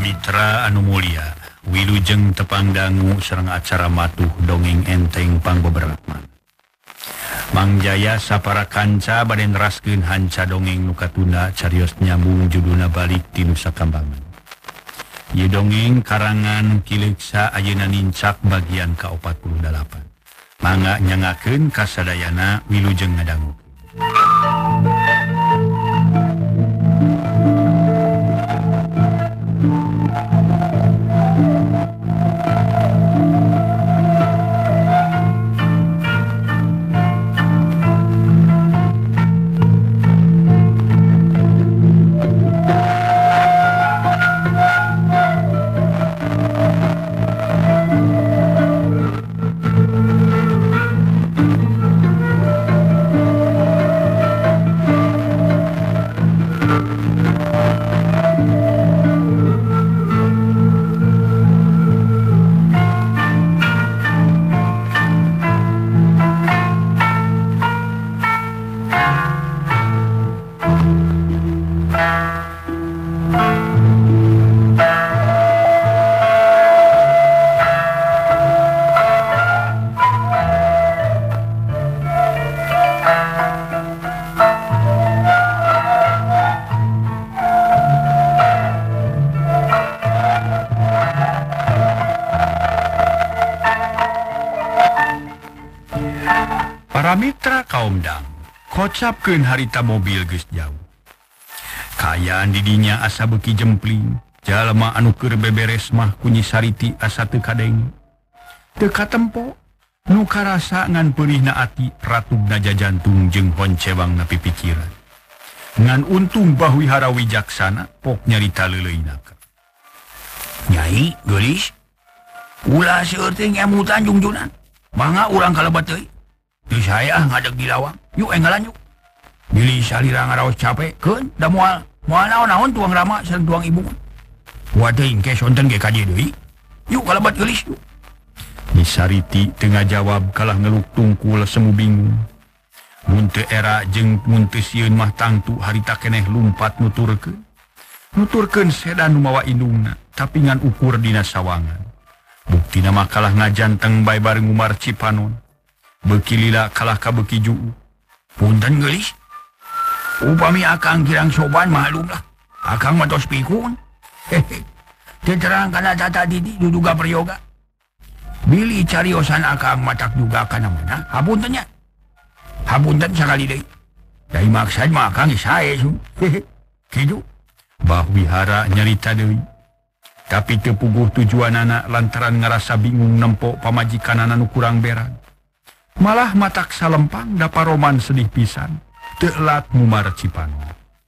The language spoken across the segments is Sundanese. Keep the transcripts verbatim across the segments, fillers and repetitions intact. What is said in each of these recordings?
Mitra anu mulia, wilujeng tepang dangu sareng acara matuh dongeng enteng pangbeberatman. Mang Jaya sapara kanca bade neraskeun hanca dongeng nu katunda carios nyambung judulna balik ti Nusa Kambangan. Ieu dongeng karangan Kileksa ayeuna nincak bagian ka opat puluh dalapan. Mangga nyangakeun kasadayana wilujeng ngadangu. Para mitra kaum dang, kocapkeun harita mobil geus jauh. Kayaan didinya asa beuki jempling, jalma anu keur beberes mah ku Nyi Sariti asa teu kadenge. Teu katempo, nu karasa ngan peulihna ati ratugna jajantung jeung honcewangna pipikiran. Ngan untung Bahwihara wijaksana pok nyarita leuleuina. Nyai, geulis, ulah seueur teh ngemutan jungjunan. Mangga urang kalebat teuy. Di saya ngadeg di lawang, yuk enggalan yuk. Bilih salira ngaraos capek, keun, da moal, moal naon-naon tuang rama sareng tuang ibu. Wadeing ke sonten ke kaji deui. Yuk kalabat geulis yuk. Nyi Sariti tengah jawab kalah ngeluk tungkul semu bingung. Mun teu era jeung mun teu sieun mah tangtu harita keneh lumpat nuturkeun. Nuturkeun sedan nu mawa indungna, tapi ngan ukur dina sawangan. Buktina mah kalah ngajanteng bae bareng Umar Cipanon. Beuki lila kalah ka beuki juu. Punten geulis. Upami akang kirang soban maklum lah. Akang matos pikun. Hehe. Teterang kana tata didi duduga peryoga. Bilih cariosan akang matak juga kana mana. Hapuntennya. Hapunten sakali deui. Dari maksud mah akang sae su. Hehe. Kitu. Bahwihara nyarita deui. Tapi teu puguh tujuanana lantaran ngarasa bingung nempo pamajikanana nu kurang berang. Malah matak salempang da paroman sedih pisan teulat Umar Cipanon.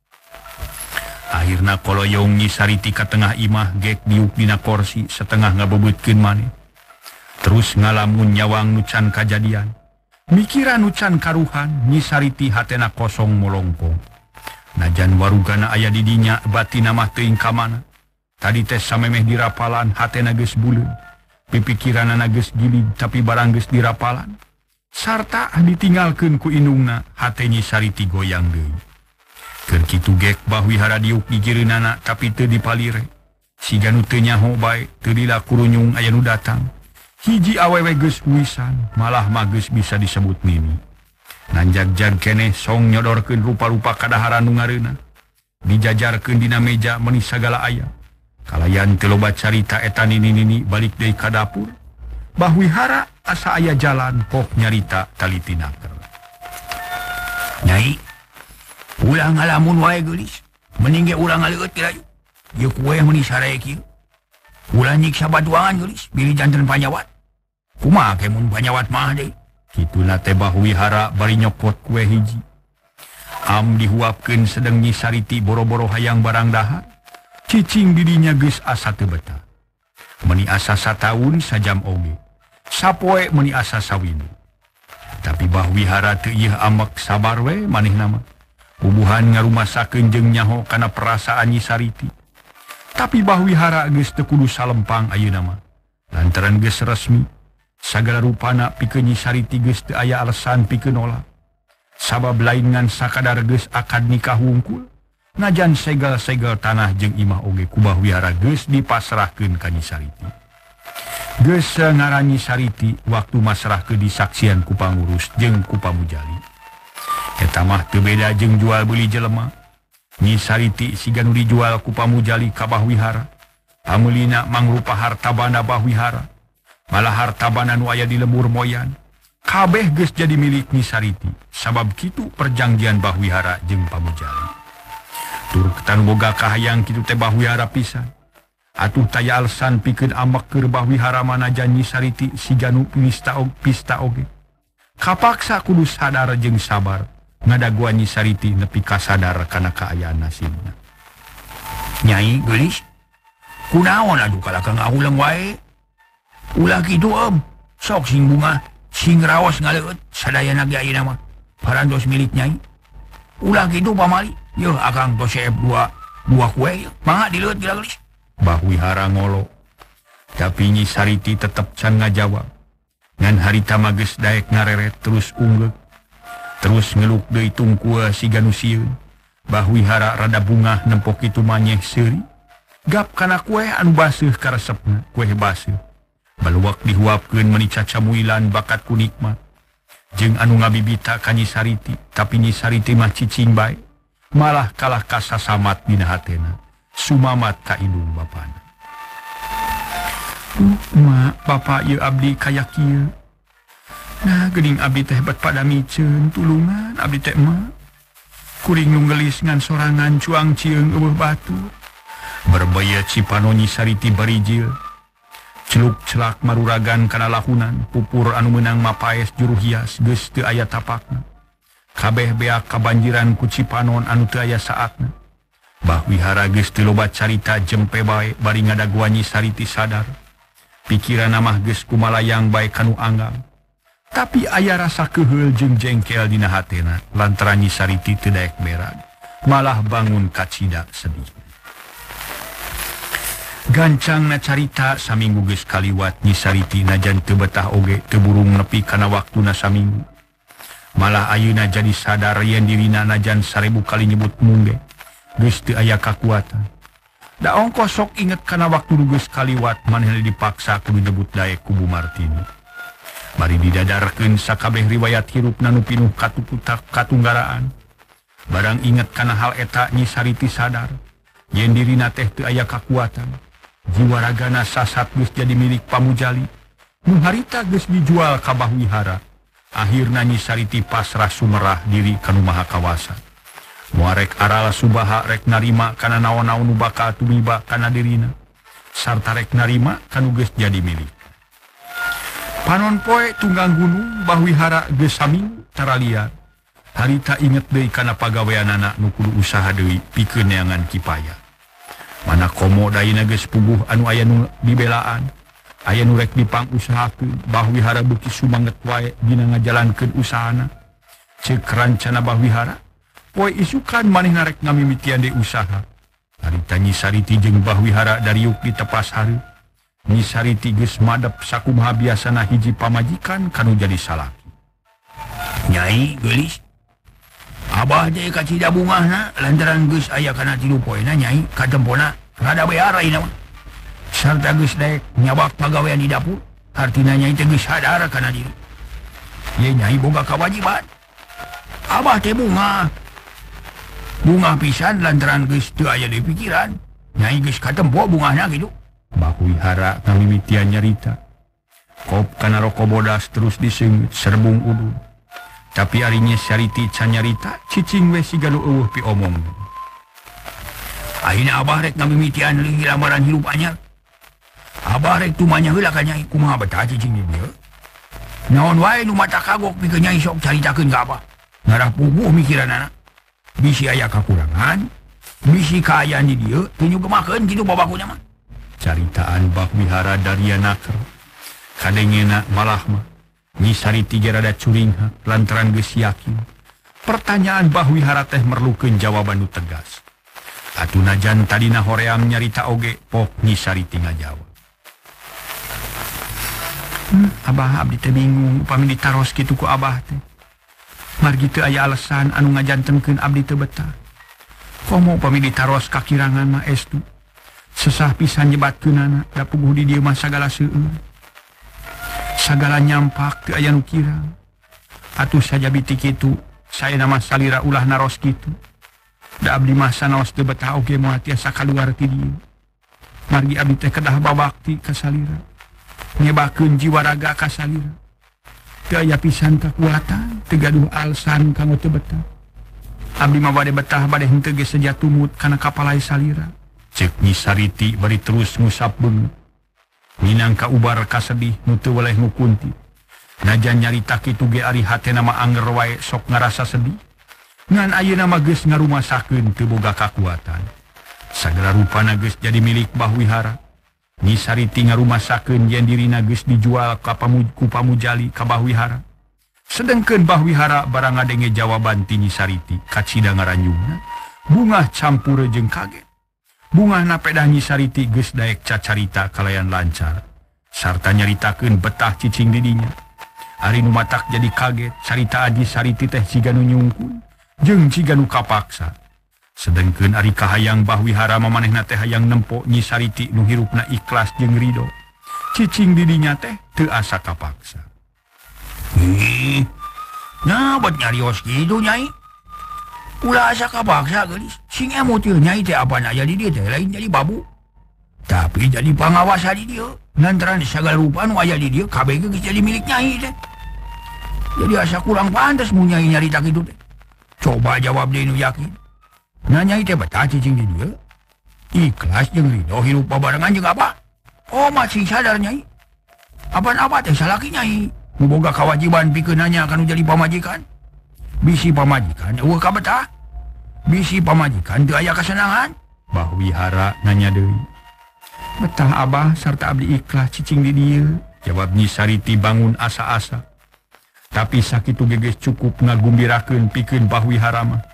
Akhirna koloyong Nyi Sariti ka tengah imah gek diuk dina kursi setengah ngabebeutkeun maneh. Terus ngalamun nyawang nu can kajadian. Mikiran nu can karuhan Nyi Sariti hatena kosong molongpong. Najan warugana aya di dinya batina mah teuing ka mana. Tadi teh samemeh dirapalan hatena geus buleun. Pipikiranana geus gilid tapi barang geus dirapalan. Sarta ditinggalkeun ku indungna hate Nyi Sariti goyang deui. Keur kitu gek Bahwihara diuk di gireunana tapi teu dipalire. Siga nu teu nyaho bae teu lila kurunyung aya nu datang. Hiji awewe geus wisan malah mah geus bisa disebut nini. Nanjag-jag keneh song nyodorkeun rupa-rupa kadaharan nu ngareuna. Dijajarkeun dina meja meuni sagala aya. Kalayan teu loba carita eta nini-nini balik deui ka dapur. Bahwihara asa aya jalan pok nyarita talitinaker. Nyai, ulah ngalamun wae geulis. Mending ge ulah ngaleueut teh ayu. Ieu kue meuni saraya kieu. Ulah nyiksa batuangan geulis, bilih janten panyawat. Kumaha ke mun panyawat mah deui. Kituna teh Bahwihara bari nyokot kue hiji. Am dihuapkeun sedeng Nyi Sariti boro-boro hayang barang dahar. Cicing didinya geus asa teu betah. Meuni asa sataun sajam oge. Sapoe meuni asa sawinu. Tapi Bahwihara teu ieu amek sabar we manehna mah. Bubuhan ngarumasakeun jeung nyaho kana perasaan Nyi Sariti. Tapi Bahwihara geus teu kudu salempang ayeuna mah. Lantaran geus resmi, sagala rupana pikeun Nyi Sariti geus teu aya alesan pikeun nolak. Sabab lain ngan sakadar geus akad nikah wungkul, najan segel-segel tanah jeung imah oge kubah wihara geus dipasrahkeun ka Nyi Sariti. Geus ngaran Nyi Sariti waktu masrah ke disaksian ku pangurus jeung ku pamujali. Eta mah teu beda jeung jual beli jelema. Nyi Sariti siga nu dijual ku pamujali ka bah wihara. Pameulina mangrupa harta banda bah wihara. Malah harta banda nu aya di lembur moyan kabeh geus jadi milik Nyi Sariti. Sabab kitu perjanjian bah wihara jeung pamujali. Tur ketan boga kahayang kitu teh bah wihara pisan. Atuh taya alsan pikeun ambek keur bah wihara manajan Nyi Sariti siga nu pista og pista oge. Kapaksa kudu sadar jeung sabar ngadaguan Nyi Sariti nepi ka sadar kana kaayaan nasibna. Nyai geulis, kunaon atuh kalakang ahulang wae? Ulah kitu om, sok sing bunga, sing raos ngaleut, sadayana ge ayeuna mah parantos milik Nyai. Ulah kitu pamali, yeuh akang tos seep dua dua kue, mangga dileut gila geulis. Bah wihara ngolo, tapi Nyi Sariti tetep can ngajawab. Ngan harita mah geus daek ngareret terus unggek, terus ngeluk deui tungkua siga nu sieun. Bah wihara rada bungah nempok kitu manyeh seuri, gap kana kue anu baseuh karesepna, kue baseuh. Baluak dihuapkeun meuni cacamuilan bakat ku nikmat. Jeung anu ngabibita ka Nyi Sariti, tapi Nyi Sariti mah cicing bae, malah kalah kasasamat dina hatena, sumamat ka indung bapana. Uh, mak, bapak ieu abdi kaya kieu. Nah, geuning abdi teh bet pada miceun tulungan abdi teh mak. Kuring nu gelis ngan sorangan cuang cieung eueuh batu. Berbaya Cipano Nyi Sariti barijil. Celuk celak maruragan kana lahunan, pupur anu meunang mapaes juru hias geus teu aya tapakna. Kabeh beak kabanjiran ku Cipanon anu teu aya saatna. Bah wihara geus teu loba carita jempe bae bari ngadaguan Nyi Sariti sadar. Pikiranna mah geus kumalayang bae kanu anggal. Tapi aya rasa keheul jeung jengkel dina hatena lantaran Nyi Sariti teu daek berad, malah bangun kacida sedih. Gancang na carita saminggu geus kaliwat Nyi Sariti najan teu betah oge teu burung nepi kana waktuna saminggu. Malah ayeuna jadi sadar yen dirina najan sarebu kali nyebut mungge geus teu aya kakuatan. Da ongkos sok inget kana waktu geus kaliwat manehna dipaksa kudu nyebut daek ku Bu Martini. Bari didadarkeun sakabeh riwayat hirupna nu pinuh katuputak katunggaraan. Barang inget kana hal eta Nyi Sariti sadar yen dirina teh teu aya kakuatan. Jiwa ragana sasat geus jadi milik pamujali. Nu harita geus dijual ka bah wihara. Akhirna Nyi Sariti pasrah sumerah diri ka nu maha kawasa. Muarek aral subaha rek narima kana naon-naon nu bakal tumiba kana dirina. Sarta rek narima kanu geus jadi milik. Panon poe tunggang gunung bah wihara geus saminggu tara liar. Harita inget deui kana pagaweanana nu kudu usaha deui pikeun neangan kipaya. Mana komo daina geus puguh anu aya nu dibelaan, aya nu rek dipangusahakeun, bah wihara beuki sumanget wae dina ngajalankeun usahana. Ceuk rancana bah wihara, poe isukan manehna rek ngamimitian deui usaha. Harita Nyi Sariti jeung bah wihara dariuk di tepas hari. Nyi Sariti geus madep sakumaha biasana hiji pamajikan kanu jadi salaki. Nyai geulis, abah teh kacida bungahna lantaran geus aya kana tilu poena Nyai katempona rada bear ayeuna mah. Sarta geus daek nyabak pagawean di dapur, artina Nyai teh geus sadar kana diri. Ye Nyai boga kawajiban. Abah teh bunga. Bunga pisan lantaran geus teu aya di pikiran. Nyai geus katempo bungahna kitu. Bah wihara ngamimitian nyarita. Kop kana roko bodas terus diseungeut serbung udun. Tapi ari Nyi Sariti can nyarita, cicing we siga nu eueuh pi omong. Ayeuna abah rek ngamimitian leuwih lamaran hirup anyar. Abah rek tumanya heula ka Nyai kumaha betah cicing dieu. Naon wae nu mata kagok pikeun Nyai sok caritakeun ka abah. Ngarah puguh mikiranana. Bisi aya kakurangan, bisi kaayaan di dieu teu nyugemakeun kitu babakunya mah. Caritaan bah wihara dariana keur. Kadengena malah mah Nyi Sariti ge rada curingha lantaran geus yakin. Pertanyaan bah wihara teh merlukeun jawaban nu tegas. Atuh najan tadina hoream nyarita oge pok Nyi Sariti ngajawab. Hmm, abah abdi teh bingung upami ditaros kitu ku abah teh. Margi teu aya alesan anu ngajantenkeun abdi teu betah. komo pamili taros kakirangan mah estu sesah pisan nyebatkeunana da puguh di dieu mah sagala seueur sagala nyampak teu aya nu kirang atuh sajabi ti kitu saena mah salira ulah naros kitu da abdi mah sanaos teu betah oge moal tiasa kaluar ti dieu margi abdi teh kedah babakti ka salira nyebakeun jiwa raga ka salira teu aya pisan kakuatan teu gaduh alsan kanggo teu betah abdi mah bade betah bade henteu ge seja tumut kana kapalai salira ceuk Nyi Sariti bari terus ngusap beungeut minangka ubar kasedih nu teu weleh ngukunti najan nyarita kitu ge ari hatena mah anger wae sok ngarasa sedih ngan ayeuna mah geus ngarumasakeun teu boga kakuatan sagala rupana geus jadi milik Bahwihara Nyi Sariti ngarumasakeun yen dirina geus dijual ka pamuj ku pamujali ka Bahwihara sedengkeun Bahwihara barang ngadenge jawaban ti Nyi Sariti kacida ngaranjungna bungah campur jeung kaget bungah napedah Nyi Sariti geus daek cacarita kalayan lancar sarta nyaritakeun betah cicing didinya ari nu matak jadi kaget carita Aji Sariti teh siga nu nyungkun jeung siga nu kapaksa sedengkeun ari kahayang Bahwihara mamanehna teh hayang nempo Nyi Sariti nu hirupna ikhlas jeung ridho cicing didinya teh teu asa kapaksa. Ih, nah buat nyarios gitu Nyai. Ulah asa kapaksa gelis. Sing emotil Nyai teh apa na jadi dia teh lain jadi babu. Tapi jadi pengawas di dia. Lantaran segala rupa nu aya di dia kabeh geus jadi milik Nyai teh. Jadi asa kurang pantes mun Nyai nyarita kitu teh. Coba jawab deui nu yakin. Nah Nyai teh betah cicing di dia. Ikhlas jeung ridho hirup babarengan jeung apa? Oh masih sadar Nyai. Apa-apa teh salaki Nyai. Boga kewajiban pikeun nanya kanu jadi pamajikan. Bisi pamajikan eueuh ka betah. Bisi pamajikan teu aya kasenangan. Bahwihara nanya deui. Betah Abah sarta abdi ikhlas cicing di dieu. Jawab Nyi Sariti bangun asa-asa. Tapi sakitu ge geus cukup ngagumbirakeun pikeun Bahwihara mah.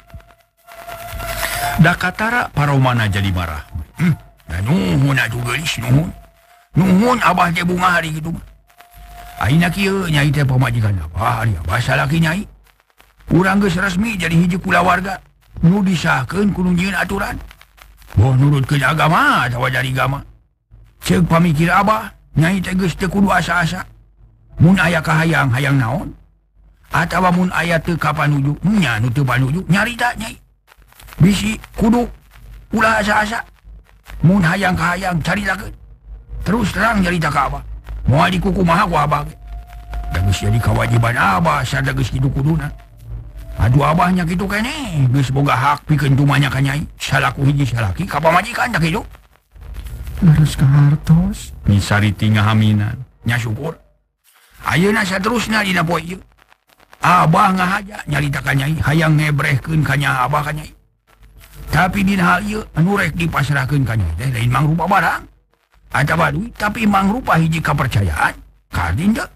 Da katara paromana jadi marah. Hmm, da nuhun atuh geulis nuhun. Nuhun Abah teh bunga hari kitu mah. Aina kieu Nyai teh pamajikan Abah, ari Abah salaki Nyai. Urang geus resmi jadi hiji kulawarga nu disahkeun ku nu nyieun aturan. Boh nurutkeun agama atawa jadi agama. Ceuk pamikir Abah, Nyai teh geus teu kudu asa-asa. Mun aya kahayang hayang naon? Atawa mun aya teu kapanuju, nya nu teu panuju nyarita Nyai. Bisi kudu ulah asa-asa. Mun hayang kahayang caritakeun. Terus terang nyarita ka Abah. Moal dikukumaha ku Abah ge. Da geus jadi kewajiban Abah sarta geus kitu kuduna. Aduh Abahnya kitu keneh, geus boga hak pikeun tumanya ka Nyai. Salaku hiji salaki ka pamajikan da kitu. Leres ka hartos. Nyi Sariti ngahaminan. Nya syukur. Ayeuna saterusna dina poe ieu. Abah ngahaja nyarita ka Nyai hayang ngebrehkeun ka nya Abah ka Nyai. Tapi dina hal ieu anu rek dipasrahkeun ka Nyai teh lain mangrupa barang. Atawa duit tapi mangrupa hiji kapercayaan. Kardi teu.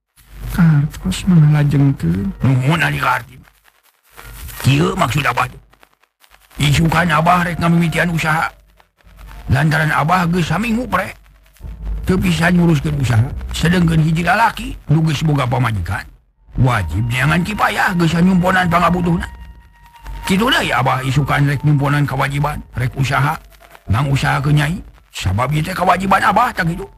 Kartos mangalajengkeun. Nuhun ari kardi. Kieu maksud Abah teh. Isukan Abah rek ngamimitian usaha. Lantaran Abah geus saminggu pre. Teu pisan nguruskeun usaha. Sedengkeun hiji lalaki nu geus boga pamajikan. Wajib neangan kipayah geus nyumponan pangabutuhna. Kitu deui Abah isukan rek nyumponan kewajiban, rek usaha, ngang usaha ke Nyai. Sabab ieu teh kewajiban Abah tah kitu.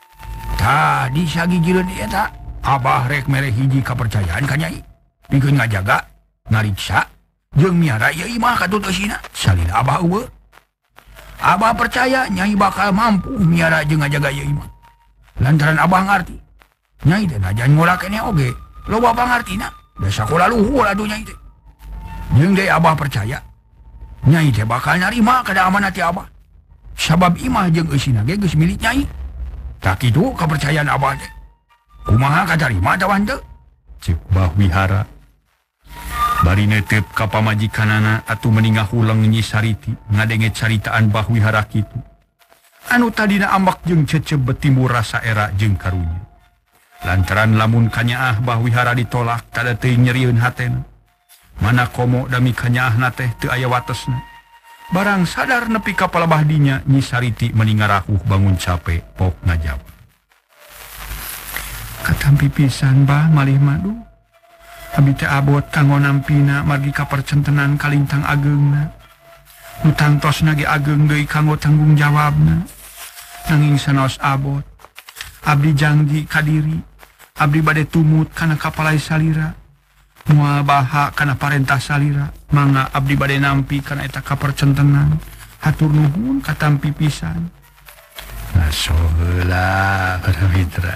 Tah di sagigireun eta Abah rek mere hiji kapercayaan ka Nyai. Pikeun ngajaga, ngariksa, jeung miara ieu imah katutusina. Salila Abah eueuh. Abah percaya Nyai bakal mampu miara jeung ngajaga ieu imah. Lantaran Abah ngarti, Nyai teh najan ngolah keneh oge, loba pangartina. Da sakola luhur atuh Nyai teh. Jeung deui Abah percaya, Nyai teh bakal narima kada amanat ti Abah. Sabab imah jeung eusina ge geus milik Nyai. Tak kitu kepercayaan Abah teh. Kumaha katarima atawa henteu? Ceuk Bahwihara. Bari neuteup ka pamajikanana atuh meninggah huleng Nyi Sariti ngadenge caritaan Bahwihara kitu. Anu tadina ambak jeung cecep betimbul rasa era jeung karunya. Lantaran lamun kanyaah Bahwihara ditolak tada teuing nyerieun hatena. Mana komo dami kanyaahna teh teu aya watesna. Barang sadar nepi ka palebah dinya Nyi Sariti meningarahuh bangun capek pok ngajawab. Katampi pisan bah malih madu. Abi teh abot kanggo nampina margi ka percentenan kalintang ageungna. Nutantos nage ageng deui kanggo tanggung jawabna. Nanging sanaos abot. Abdi janji ka diri. Abdi bade tumut kana kapalai salira. Moal baha kana parentah salira. Mangga abdi bade nampi kana eta kapercentenan. Hatur nuhun katampi pisan. Ngaso heula para mitra.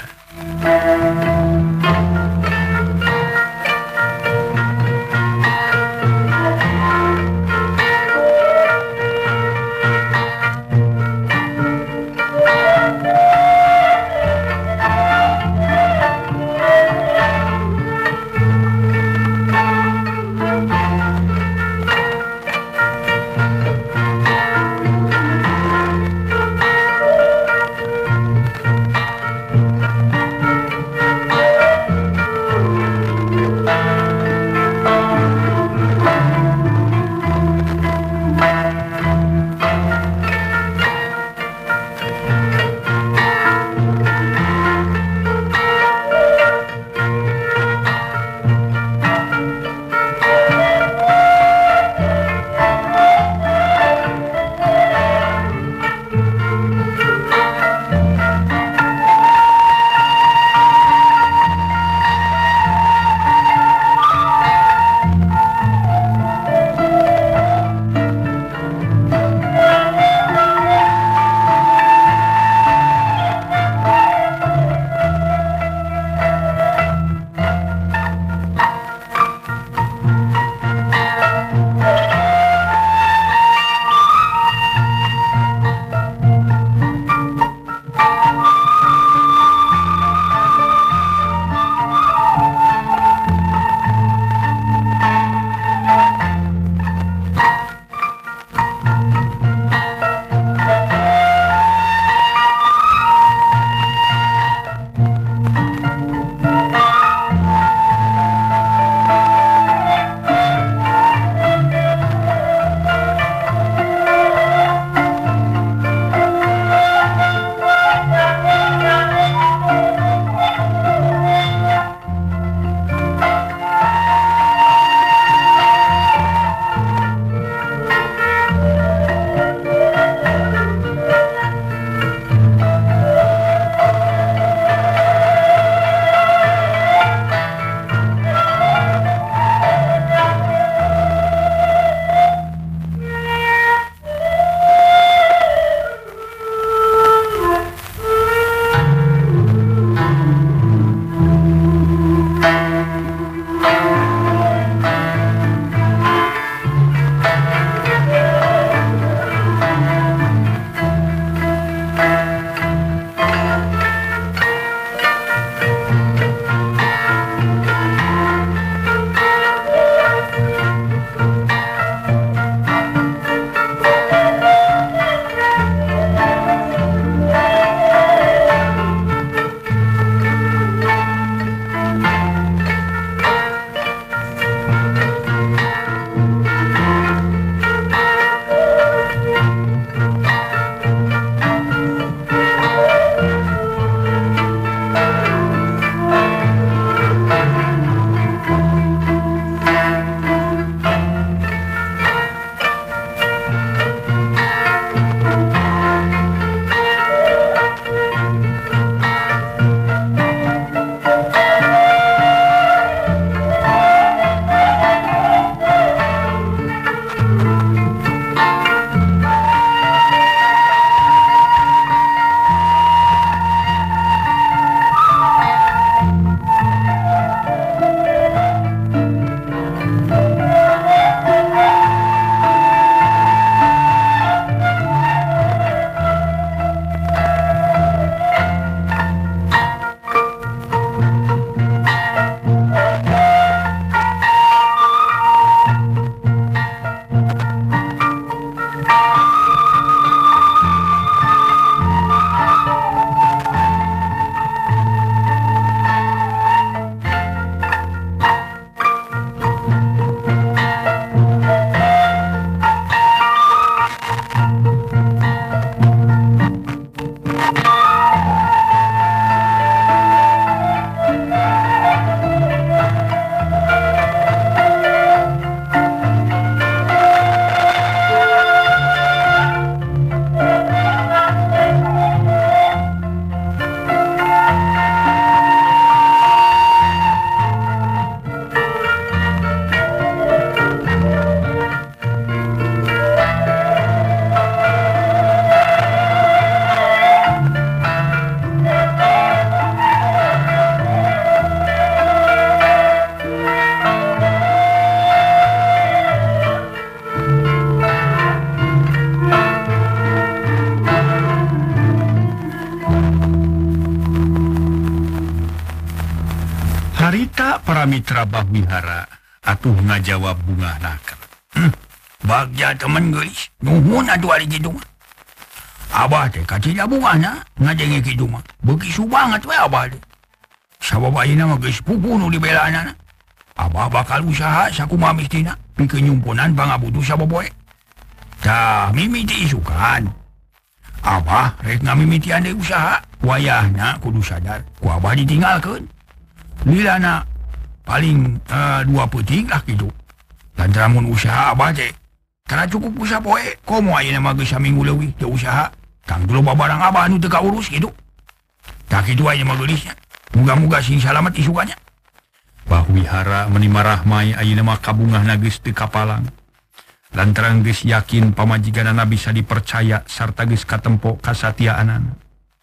Nyarita para mitra Bahwihara atuh ngajawab bunga nakal. Hmm, bagja temen gelis. Nuhun atuh ari kitu mah. Abah teh kacila bungana ngajenge kitu mah. Begitu banget we abah teh. Sabab ayeuna mah geus pupuh nu dibelaana. Abah bakal usaha sakumaha mistina pikeun nyumpunan pangabutuh saboboe. Tah mimiti isukan. Abah rek ngamimitian deui usaha. Wayahna kudu sadar ku abah ditinggalkeun. Lilana paling uh, dua peuting lah gitu. Lantaran mun usaha abah teh tara cukup ku sapoe, komo ayeuna mah geus saminggu leuwih teu usaha. Tang dulu babarang abah nu teu kaurus gitu. Tah kitu ayeuna mah geulisnya. Muga-muga sing salamet isukannya. Bahwihara menimarahmai ayeuna mah kabungahna geus teu kapalang. Lantaran geus yakin pamajikanana bisa dipercaya sarta geus katempo kasatiaanana.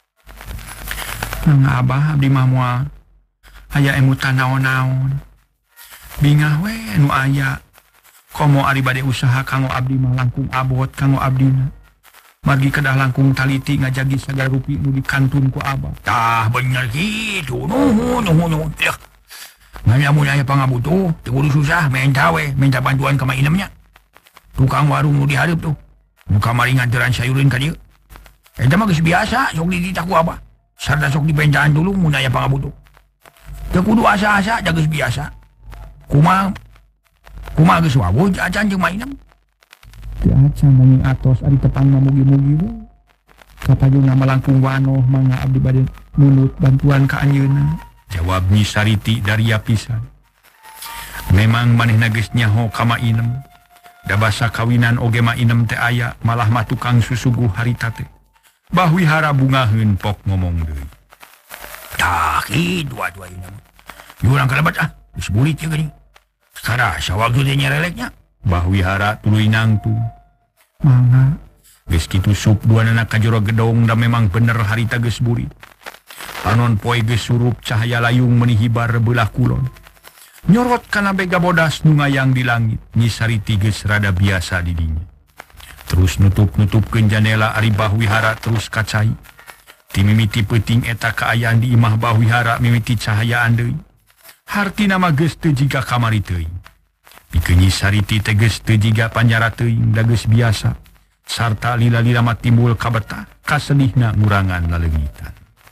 Nang abah abdi mah moal aya emutan naon-naon. Bingah we nu aya. Komo ari bade usaha kanggo abdi mah langkung abot kanggo abdina. Margi kedah langkung taliti ngajagi sagala rupi nu dikantun ku abah. Tah bener kitu. Nuhun nuhun nuhun. Yah. Nganya mun aya pangabutuh, teu kudu susah minta we, minta bantuan ka mainemnya. Tukang warung nu dihareup tuh. Nu kamari nganteran sayureun ka dieu. Eta mah geus biasa sok ditita ku abah. Sarta sok dipentaan dulu mun aya pangabutuh. Teu kudu asa-asa da geus biasa. Kumaha kumaha geus wawo acan jeung mainem. Teu acan mani atos ari tepangna mugi-mugi we. Kapayuna melangkung wanoh mangga abdi bade nulut bantuan ka anjeunna. Jawab Nyi Sariti dari pisan. Memang manehna geus nyaho ka mainem. Da basa kawinan oge mainem teh aya malah mah tukang susuguh harita teh. Bahwihara bungaheun pok ngomong deui. Tah kitu atuh ayeuna mah. Jurang kalebat ah, geus bulit ya geuning. Sarasa waktu teh nyereleknya. Bahwihara tuluy nangtung. Mangga geus kitu sup duanana ka jero gedong da memang bener harita geus bulit. Panon poe geus surup cahaya layung menihibar beulah kulon. Nyorot kana bega bodas nu ngayang di langit. Nyi Sariti geus rada biasa di dinya. Terus nutup-nutupkeun jandela ari Bahwihara terus kacai. Ti mimiti peuting eta kaayaan di imah Bahwihara mimiti cahayaan deui. Hartina mah geus teu jiga kamari teuing. Pikeun Nyi Sariti teh geus teu jiga panjara teuing da geus biasa. Sarta lila-lila mah timbul kabetah kasedihna ngurangan laleungitan.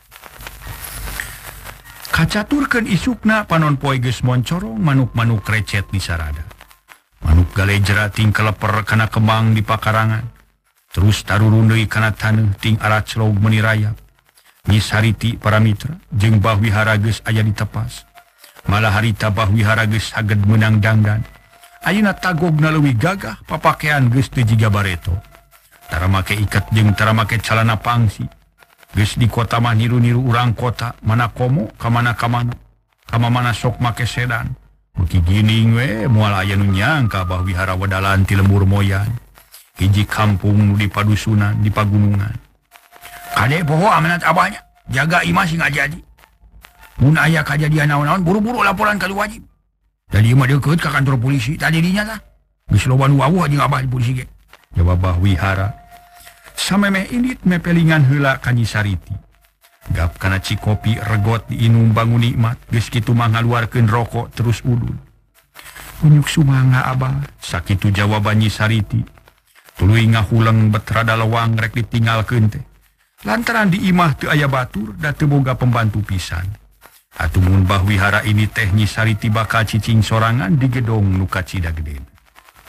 Kacaturkeun isukna panon poe geus moncorong manuk-manuk recet di sarada. Manuk galejra ting keleper kana kembang di pakarangan. Terus tarurun deui kana taneuh ting araclog meuni rayap. Nyi Sariti para mitra jeung Bahwihara geus aya di tepas. Malah harita Bahwihara geus saged meunang dangdan. Ayeuna tagogna leuwih gagah papakean geus teu jiga bareto. Tara make iket jeung tara make calana pangsi. Geus di kota mah niru-niru urang kota, mana komo ka mana-kamana. Kama mana sok make sedan. Beuki gining we moal aya nu nyangka Bahwihara wadalan ti lembur moyan. Hiji kampung nu di padusunan di pagunungan. Kade poho amanat abahnya, jaga imah sing jadi. Mun aya kajadian naon-naon buru-buru laporan ka wajib. Tadi mah deukeut ka kantor polisi, tadi dinya tah. Geus loba nu wawuh jeung abah di polisi ge. Jawab Bahwihara. Samemeh indit mepelingan heula ka Nyi Sariti. Gap kana cikopi regot diinum bangun nikmat geus kitu mah ngaluarkeun rokok terus udul. Unyuk sumangga abah, sakitu jawaban Nyi Sariti. Tuluy ngahuleng bet rada lewang rek ditinggalkeun teh. Lantaran di imah teu aya batur da teu boga pembantu pisan. Atuh mun Bahwihara ini teh Nyi Sariti bakal cicing sorangan di gedong nu kacida gedena.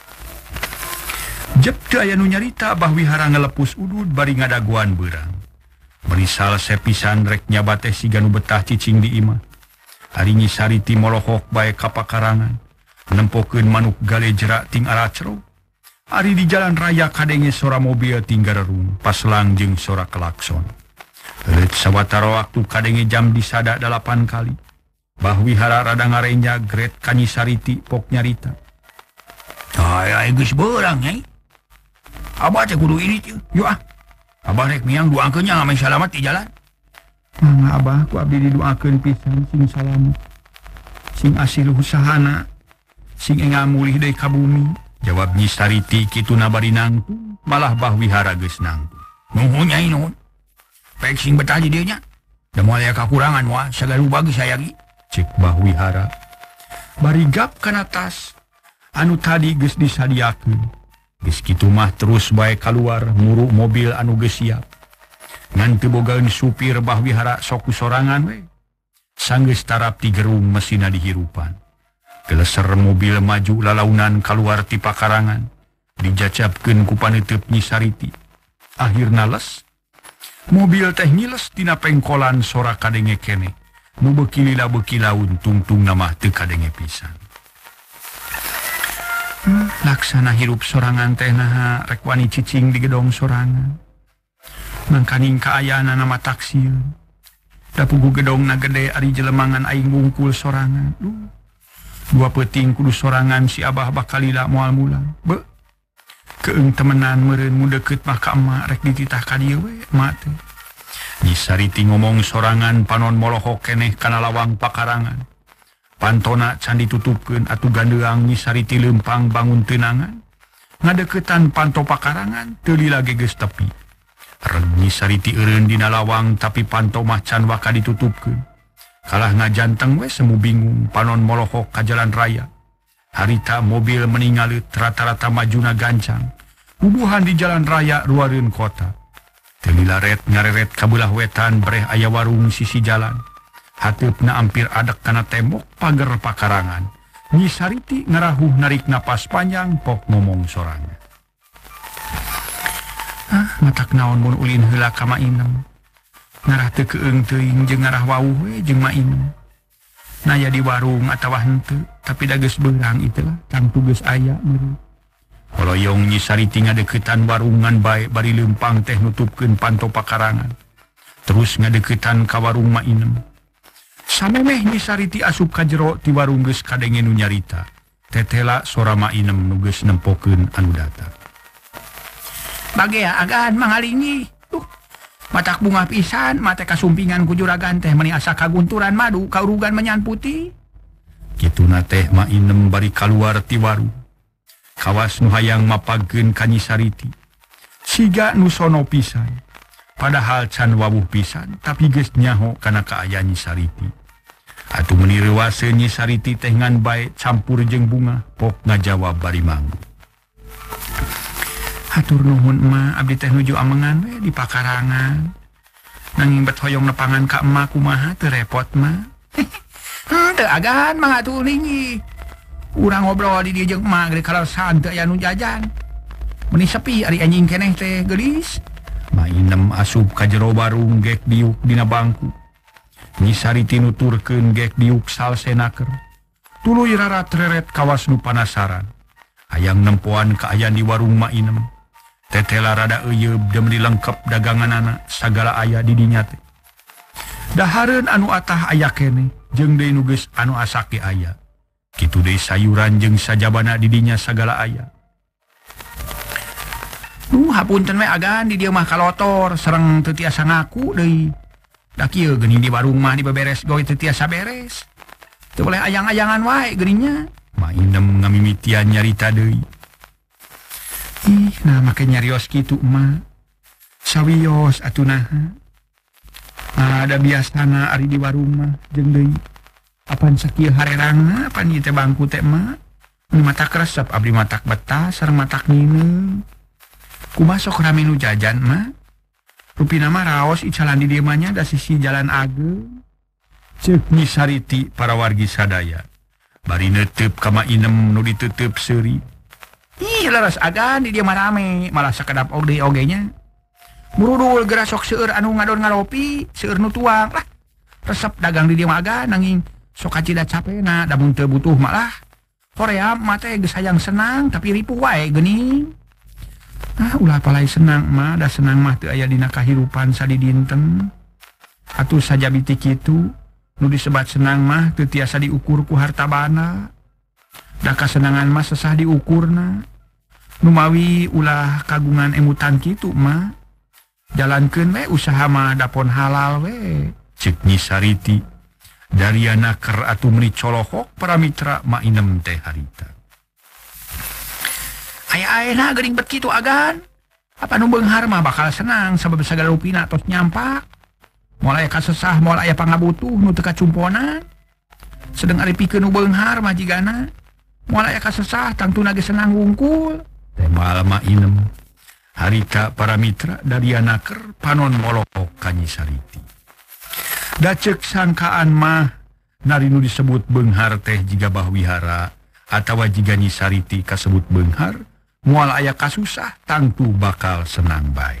Jep teu aya nu nyarita Bahwihara ngalepus udud bari ngadaguan beurang. Merisal sepisan rek nyabat teh siga nu betah cicing di imah. Ari Nyi Sariti molohok bae ka pakarangan, nempokeun manuk galejra ting aracrog. Ari di jalan raya kadenge sora mobil ting garerung, paslang jeung sora klakson. Heureut sawatara waktu kadenge jam disada dalapan kali. Bahwihara rada ngarenja gret ka Nyi Sariti pok nyarita. Ay, ay geus beurang nyai. Abah teh kudu ini teh. Yo ah. Abah rek miang doakeun nya ame salamat di jalan. Mangga abah ku abdi didoakeun pisan sing salamet. Sing asil usahana. Sing enga mulih deui ka bumi. Jawab Nyi Sariti kitu bari nangtung, malah Bahwihara geus nangtung. Nuhun nyai nuhun. Pek sing betah di dieu nya. Da moal aya kakurangan moal sagala bagus sayagi. Cek Bahwihara. barigap kan atas anu tadi geus disadiakeun. Geus kitu mah terus bae keluar nguruk mobil anu geus siap. Ngan teu bogaeun supir bah wihara sok sorangan we. Sanggeus tarap ti gerung mesinna dihirupan. Geleser mobil maju lalaunan keluar ti pakarangan. Dijacapkeun ku paneuteub Nyi Sariti. Akhirna les. Mobil teh ngiles tina pengkolan sora kadenge kene. Nu beuki lila beuki laun tungtung nama teu kadenge pisan. Hmm, laksana hirup sorangan teh naha rek wani cicing di gedong sorangan. Mangkaning kaayana nama taksieun. Da pugu gedongna gede ari jelemangan aing ngungkul sorangan. Duh. Dua peuting kudu sorangan si abah bakal lila moal mulang. Be. Keung temenan meureun mu deukeut mah ka emak rek dititah ka dieu we emak teh. Nyi Sariti ngomong sorangan panon molohok keneh kana lawang pakarangan. Pantona can ditutupkeun atuh gandeang Nyi Sariti leumpang bangun teunangan. Ngadeuketan panto pakarangan teu lila geus tepi. Reg Nyi Sariti eureun dina lawang tapi panto mah can waka ditutupkeun. Kalah ngajanteng we semu bingung panon molohok ka jalan raya. Harita mobil meninggalit rata-rata majuna gancang. Bubuhan di jalan raya ruareun kota. Telilaret ngareret kabelah wetan breh aya warung sisi jalan. Hateupna ampir adek kana tembok pager pakarangan. Nyi Sariti ngarahuh narik napas panjang pok ngomong sorangan. Ah, matak naon mun ulin heula ka Mainem. Ngarah teu keung teuing jeung ngarah wawuh we jeung Mainem. Naya di warung atawa henteu, tapi da geus beurang itu lah, can tugas aya meureun. Holoyong Nyi Sariti ngadeuketan warungan bae bari leumpang teh nutupkeun panto pakarangan. Terus ngadeuketan ka warung Mainem. Samemeh Nyi Sariti asup ka jero ti warung geus kadenge nu nyarita. Tetela sora Mainem nu geus nempokeun anu datang. Bagea agan mangalingi. Duh. Matak bunga pisan, mate kasumpingan ku juragan teh meni asa kagunturan madu kaurugan menyan putih. Kituna teh Mainem bari kaluar ti warung. Kawas nu hayang mapagkeun ka Nyi Sariti. Siga nu sono pisan. Padahal can wawuh pisan, tapi geus nyaho kana kaayaan Nyi Sariti. Atuh meuni reuwaseun Nyi Sariti teh ngan bae campur jeung bunga, pok ngajawab bari manggu. Hatur nuhun emak, abdi teh nuju amengan we di pakarangan. Nanging bet hoyong nepangan ka emak kumaha teu repot mah. Teu agan mah atuh lingi. Urang ngobrol di dieu jeung emak gede kalausan teu aya nu jajan. Meni sepi ari anjing keneh teh geulis. Mainem asup ka jero warung gek diuk dina bangku. Nyi Sariti nuturkeun gek diuk salsenaker. Tuluy rarat reret kawas nu panasaran. Hayang nempoan kaayaan di warung Mainem. Tetela rada euyeub deui lengkep daganganana sagala aya di dinya teh. Dahareun anu atah aya keneh jeung deui nu geus anu asake aya. Kitu deui sayuran jeung sajabana di dinya sagala aya. Nuh hapunten we agan di dieu mah kalotor sareng teu tiasa ngaku deui. Da kieu geuning di warung mah dibeberes goe teu tiasa beres. Teu boleh ayang-ayangan wae geuninnya. Mainem ngamimitian nyarita deui. Ih, nah make nyarios kitu emak. Sawios atunaha. Nah, ada biasana ari di warung mah jeung deui. Apan sakieu harerangna apan ieu teh bangku teh emak. Mun matak resep abdi matak betah sareng matak nineung. Kumaha sok rame nu jajan mah? Rupina mah raos icalan di dieu mah nya da sisi jalan ageung. Ceuk Nyi Sariti para wargi sadaya. Bari neuteub ka Mainem nu diteuteub seuri. Ih, leres agan di dieu mah rame, malah sakedap oge ogenya. Murudul geura sok seueur anu ngadon ngaropi, seueur nu tuang lah. Resep dagang di dieu mah agan nanging sok kacida capena, da mun teu butuh malah hoream mah teh geus hayang senang tapi ripuh wae geuning. Ah, ulah palai senang mah, da senang mah teu aya dina kahirupan sadidinten. Atuh sajabi ti kitu, nu disebat senang mah teu tiasa diukur ku harta bana. Da kasenangan mah sesah diukurna. Numawi ulah kagungan emutan kitu mah. Jalankeun we usaha mah dapon halal we. Ceuk Nyi Sariti. Dariana ker atuh meuni colohok para mitra Mainem teh harita. Aya-ayana geuning bet kitu agan. Apa nu beunghar mah bakal senang sabab sagala rupina tos nyampak. Moal aya kasesah, moal aya pangabutuh nu teu kacumponan. sedang ari pikeun nu beunghar majigana. Moal aya kasesah tangtuna ge senang wungkul. Teh moal mah inem. Harita para mitra dari anaker panon molok ka Nyi Sariti. Da ceuk sangkaan mah nari nu disebut beunghar teh jiga bahwihara atawa jiga Nyi Sariti kasebut beunghar, moal aya kasusah tangtu bakal senang bae.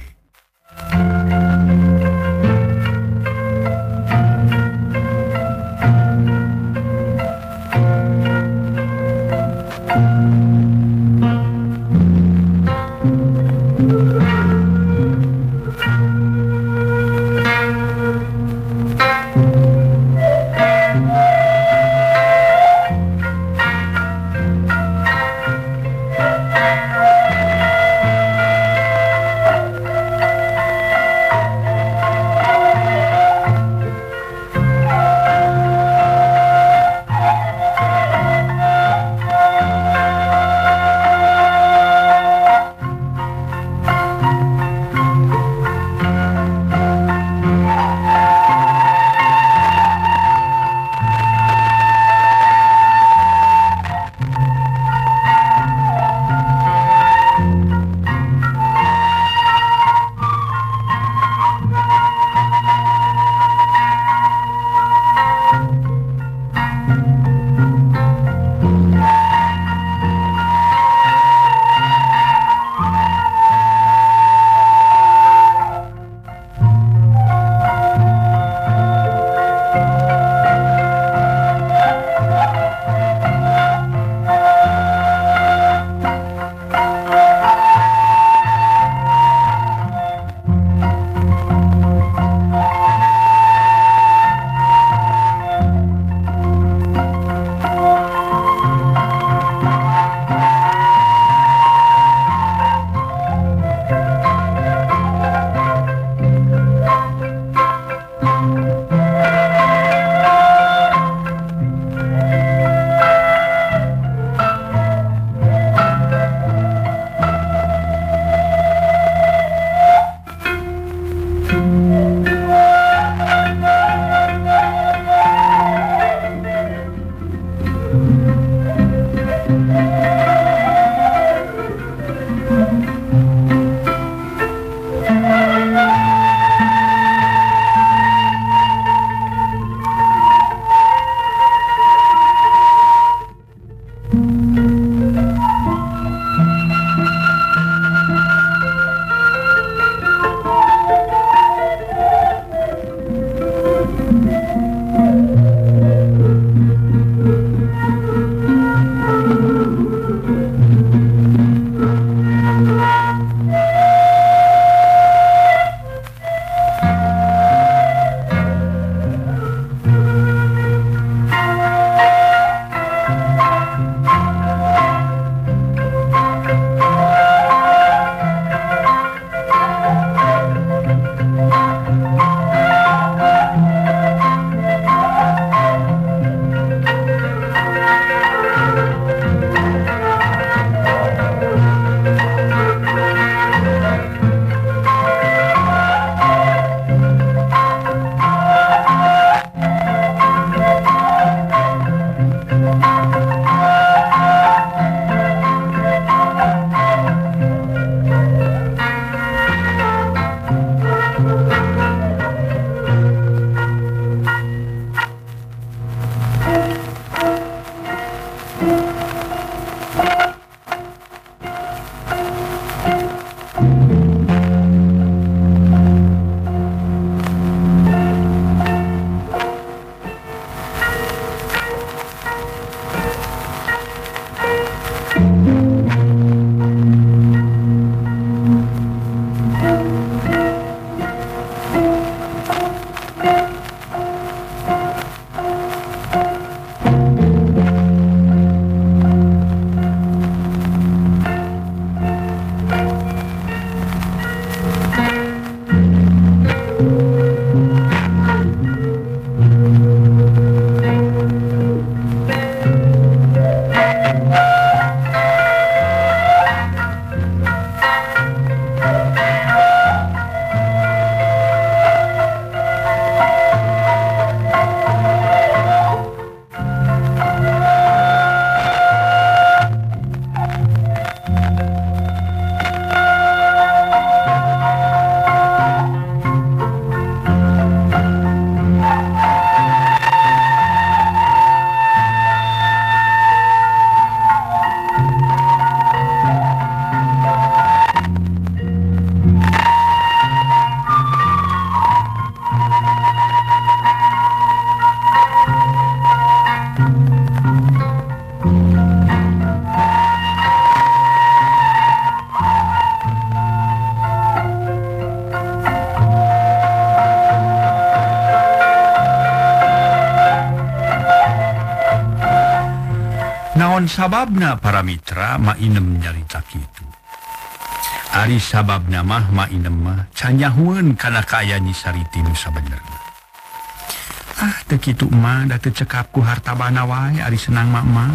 naon sababna para mitra mainem nyarita kitu. Ari sababna mah mainem mah canyahueun kana kaaya Nyi Sariti nu sabenerna. Ah teu kitu mah da teu cekap ku hartabana wae ari senang mah mah.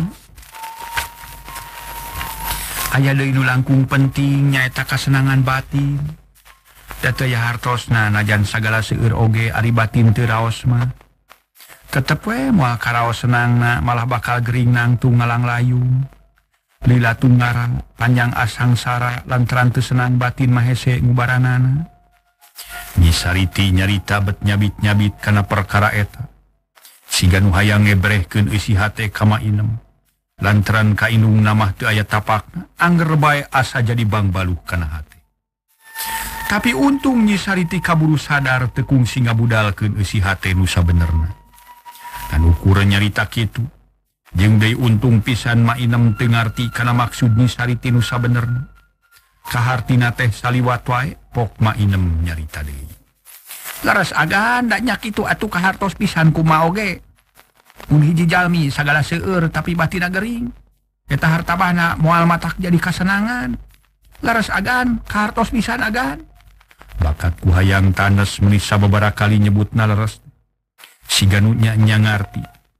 Aya deui nu langkung penting nyaeta kasenangan batin. Da teu aya hartosna najan sagala seueur oge ari batin teu raos mah. Tetep we moal karaos senangna malah bakal gering nangtung ngalang layung. Lila tunggarang panjang asang sara lantaran teu senang batin mah hese ngubaranana. Nyi Sariti nyarita bet nyabit-nyabit kana perkara eta. Siga nu hayang ngebrehkeun eusi hate ka mainem. Lantaran ka indungna mah teu aya tapakna, angger bae asa jadi bangbaluh kana hate. Tapi untung Nyi Sariti kaburu sadar teu kungsi ngabudalkeun eusi hate nu sabenerna. Anu ukuran nyarita kitu jeung deui untung pisan mainem teu ngarti kana maksud Nyi Sariti nu sabenerna. Kahartina teh saliwat wae pok mainem nyarita deui. Laras agan da nya kitu atuh kahartos pisan kumaha oge. Mun hiji jalmi sagala seueur tapi batina gering. Eta hartabana moal matak jadi kasenangan. Laras agan kahartos pisan agan. Bakat ku hayang tanes meuni sababaraha kali nyebutna leres. Siga nu nya nya ngarti.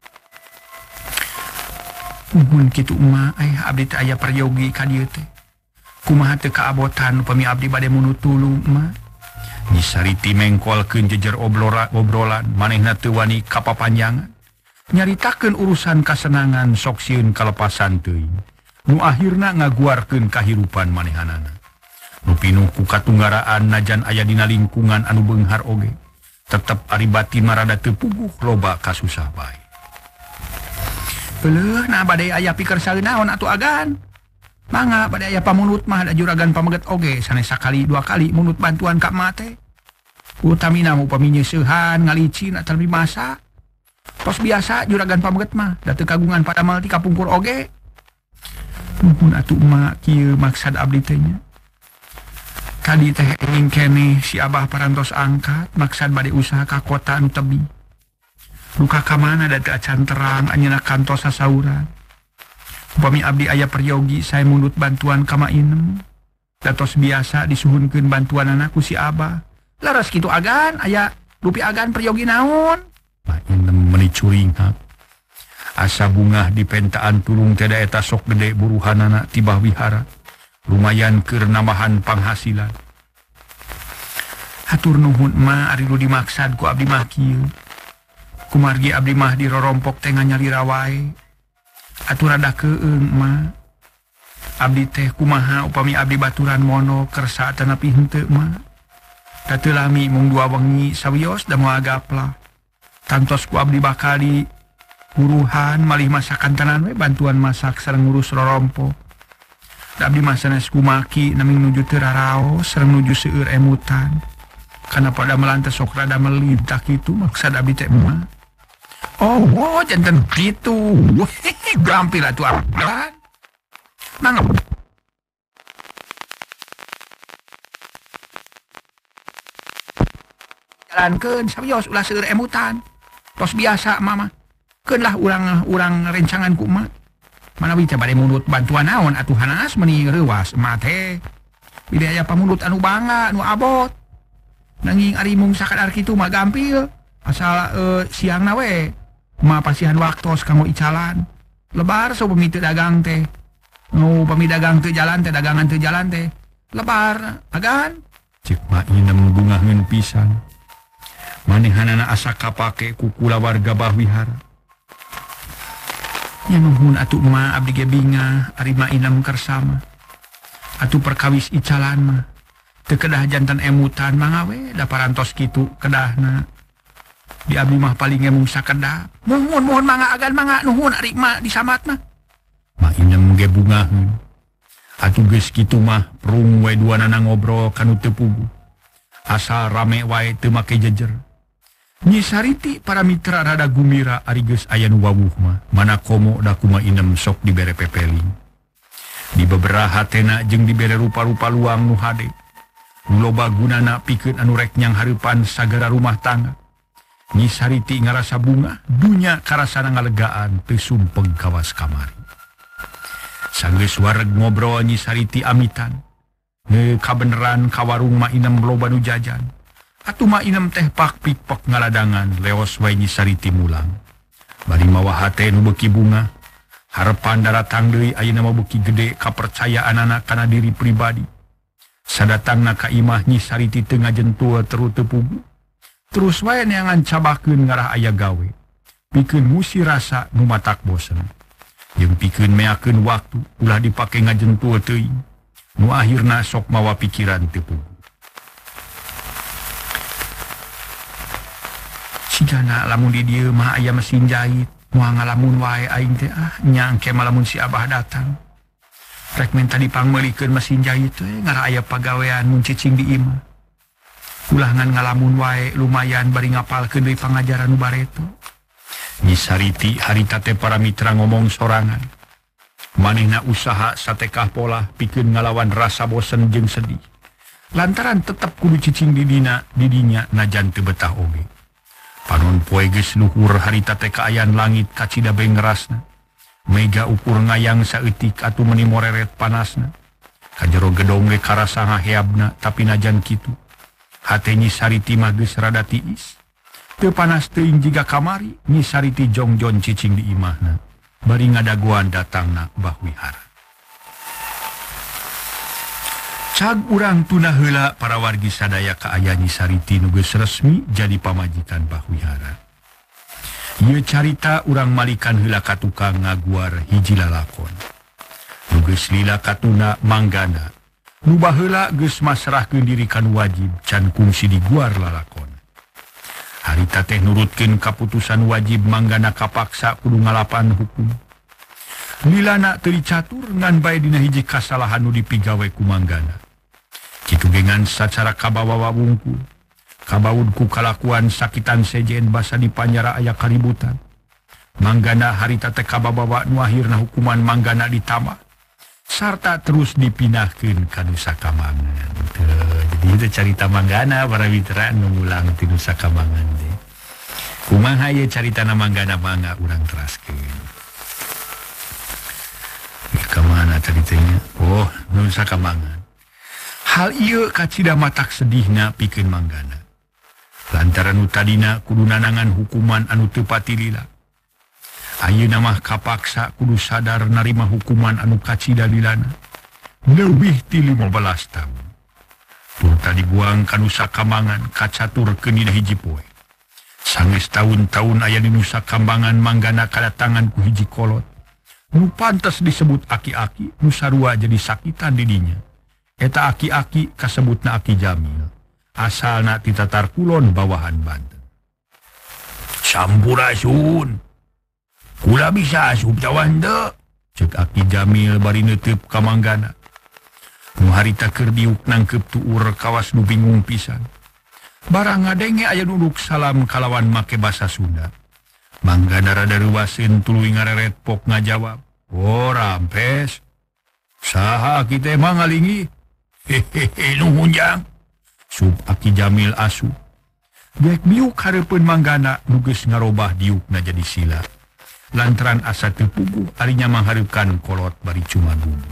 Mun kitu mah aya abdi teh aya peryogi ka dieu teh. Kumaha teu kaabotan upami abdi bade munut tulung mah. Nyi Sariti mengkolkeun jejer oblora obrolan manehna teu wani kapapanjangan. Nyaritakeun urusan kasenangan sok sieun kalepasan teuing. Nu akhirna ngaguarkeun kahirupan manehanana. Nu pinuh ku katunggaraan najan aya dina lingkungan anu beunghar oge. Tetep ari batin marada teu puguh loba kasusah bae. Beuleuh na bade aya pikeun saeunaon atuh agan. Mangga bade aya pamunut mah da juragan pameget oge sanes sakali dua kali munut bantuan ka emak teh. Utamina upami nyeusehan ngalicin atal masa. Tos biasa juragan pameget mah da teu kagungan padamel ti kapungkur oge. Nuhun atuh emak kieu maksad abdi teh nya. Kadi teh ingin kene si abah parantos angkat maksad bade usaha ka kota anu tebih. Luka ka mana da teu acan terang anyeuna kantos sasauran. Upami abdi aya peryogi sae munut bantuan ka mainem. Da tos biasa disuhunkeun bantuanana ku si abah. Laras kitu agan aya rupi agan peryogi naon? Mainem meuni curinghak. Asa bungah di pentaan tulung teh da eta sok gede buruhanana tibah wihara. Lumayan keur nambahan panghasilan. Hatur nuhun mah ari nu dimaksad ku abdi mah kieu. Kumargi abdi mah di rorompok teh nganyalira wae. Atur rada keueung mah. Abdi teh kumaha upami abdi baturan mono kersa tanapi henteu mah. Da teu lami mung dua wengi sawios da moal gaplah. Tantos ku abdi bakal di buruhan malih masakan tanan we bantuan masak sareng ngurus rorompok. Abdi mah sanes kumaki naming nuju teu raraos sareng nuju seueur emutan. Kana pada melantes sok rada melintah kitu maksad abdi teh mah. Oh, oh janten kitu. Gampil atuh abdan. Mangga. Jalankeun sawios ulah seueur emutan. Tos biasa mama. Keun lah urang urang rencangan ku emak. Manawi teh bade munut bantuan naon atuh hanas meuni reuwas emak teh. Bide aya pamunut anu bangga anu abot. Nanging ari mung sakadar kitu mah gampil. Asal uh, siangna we mah pasihan waktos kanggo icalan. Lebar so pami teu dagang teh. Nu pami dagang teu jalan teh dagangan teu jalan teh. Lebar agan. Cek mah inem bungaheun pisan. Manehanana asa kapake ku kula warga Bahwihara. Nya nuhun atuh emak abdi ge bingah ari mah inem kersama. Atuh perkawis icalan mah teu kedah jantan emutan mangga we da parantos kitu kedahna. Di abdi mah paling emung sakedah. Mohon mohon mangga agan mangga nuhun ari mah disamat mah. Mah inem ge bungaheun. Atuh geus kitu mah prung we duanana ngobrol kanu teu puguh. Asal rame wae teu make jejer. Nyi Sariti para mitra rada gumira ari geus aya nu wawuh mah mana komo da kumaha inem sok dibere pepeling. Di beberapa hatena jeung dibere rupa-rupa luang nu hade. Nu loba gunana pikeun anu rek nyang hareupan sagara rumah tangga. Nyi Sariti ngarasa bunga dunya karasana ngalegaan teu sumpeng kawas kamari. Sanggeus wareg ngobrol Nyi Sariti amitan. Nge kabeneran ka warung mah inem loba nu jajan. Atuh mah inem teh pak pikpok ngaladangan leos wae Nyi Sariti mulang. Bari mawa hate nu beuki bunga. Harepan daratang deui ayeuna mah beuki gede kapercayaan anak kana diri pribadi. Sadatangna ka imah Nyi Sariti teu ngajentul terus teu pugu. Terus wae neangan cabakeun ngarah aya gawe. Pikeun musi rasa nu matak bosen. Jeung pikeun meakeun waktu ulah dipake ngajentul teuing. Nu akhirna sok mawa pikiran teu pugu. Sigana lamun di dieu mah aya mesin jahit, moal ngalamun wae aing teh ah nyangke malamun si Abah datang. Rek minta dipangmeulikeun mesin jahit teh ngarah aya pagawean mun cicing di imah. Ulah ngan ngalamun wae lumayan bari ngapalkeun deui pangajaran nu bareto. Nyi Sariti harita teh para mitra ngomong sorangan. Manehna usaha satekah pola pikeun ngalawan rasa bosen jeung sedih. Lantaran tetep kudu cicing di dina di dinya najan teu betah oge. Panon poe geus luhur harita teh kaayaan langit kacida bae ngerasna. Mega ukur ngayang saeutik atuh meuni moreret panasna. Kajero gedong ge karasa ngaheabna tapi najan kitu. Hate Nyi Sariti mah geus rada tiis. Teu panas teuing jiga kamari Nyi Sariti jongjon cicing di imahna. Bari ngadaguan datangna Mbah Wihara. Cag urang tuna heula para wargi sadaya ka aya Nyi Sariti nu geus resmi jadi pamajikan Mbah Wihara. Ieu carita urang malikan heula ka tukang ngaguar hiji lalakon. Nu geus lila katuna manggana. Nu baheula geus masrahkeun diri kanu wajib can kungsi diguar lalakon. Harita teh nurutkeun kaputusan wajib manggana kapaksa kudu ngalapan hukum. Lilana teu dicatur ngan bae dina hiji kasalahan nu dipigawe ku manggana. Kitu gengan sacara kabawa wabungkul. Kabaud ku kalakuan sakitan sejen basa di panjara aya kaributan. Manggana harita teh kabawa nu akhirna hukuman manggana ditambah. Sarta terus dipindahkeun ka Nusa Kambangan. Jadi itu carita manggana para mitra nu mulang ti Nusa Kambangan teh. Kumaha ieu caritana manggana mangga urang teraskeun. Kemana tadi tanya? Oh, Nusa Kambangan. Hal ieu kacida matak sedihna pikeun manggana. Lantaran nu tadina kudu nanangan hukuman anu teu pati lila. Ayeuna mah kapaksa kudu sadar narima hukuman anu kacida lilana. Leuwih ti lima belas tahun. Tur tadi buang ka Nusa Kambangan kacaturkeun dina hiji poe. Sanggeus taun-taun aya di Nusa Kambangan manggana kadatangan ku hiji kolot. Nu pantes disebut aki-aki, nu sarua jadi sakitan di dinya. Eta aki-aki kasebutna Aki Jamil. Asalna ti Tatar Kulon bawahan Banten. Sampurasun. Kula bisa asup cawan teu. Ceuk Aki Jamil bari neuteub ka manggana. Nu harita keur diuk nangkep tuur kawas nu bingung pisan. Barang ngadenge aya duduk salam kalawan make basa Sunda. Manggana rada ruwaseun tuluy ngareret pok ngajawab. Oh rampes. Saha kita emang ngalingi? Hehehe nuhun jang. Sub Aki Jamil asu. Gek biuk hareupeun manggana nu geus ngarobah diukna jadi sila. Lantaran asa teu puguh arinya manghareupan kolot bari cumagung.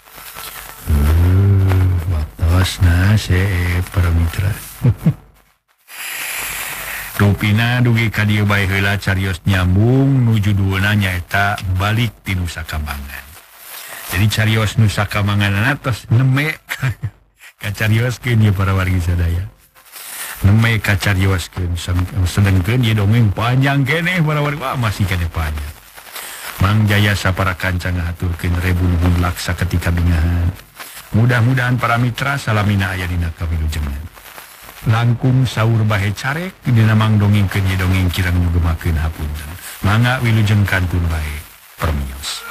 Uh, waktosna se para mitra. Rupina dugi ka dieu bae heula carios nyambung nu judulna nyaeta Balik ti Nusa Kambangan. Jadi carios Nusa Kambangan tos neme ka carioskeun ieu para wargi sadaya. Neme ka carioskeun sedengkeun ieu dongeng panjang keneh para wargi wah masih keneh panjang. Mang Jaya sapara kanca ngahaturkeun rebu-rebu laksa ketika bingahan. Mudah-mudahan para mitra salamina aya dina kawilujengan. Langkung saur bahe carek dina mang dongengkeun ye dongeng kirang ngugemakeun hapunten. Mangga wilujeng kantun bae permios.